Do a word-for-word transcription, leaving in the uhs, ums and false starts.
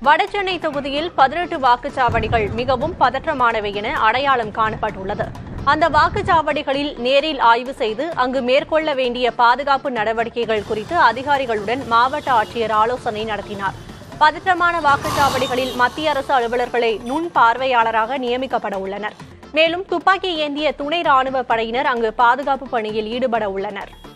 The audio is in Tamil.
வடசென்னை தொகுதியில் பதினெட்டு வாக்குச்சாவடிகள் மிகவும் பதற்றமானவை என அடையாளம் காணப்பட்டுள்ளது. அந்த வாக்குச்சாவடிகளில் நேரில் ஆய்வு செய்து அங்கு மேற்கொள்ள வேண்டிய பாதுகாப்பு நடவடிக்கைகள் குறித்து அதிகாரிகளுடன் மாவட்ட ஆட்சியர் ஆலோசனை நடத்தினார். பதற்றமான வாக்குச்சாவடிகளில் மத்திய அரசு அலுவலர்களை நுண் பார்வையாளராக நியமிக்கப்பட உள்ளனர். மேலும் துப்பாக்கி ஏந்திய துணை ராணுவ படையினர் அங்கு பாதுகாப்பு பணியில் ஈடுபட உள்ளனர்.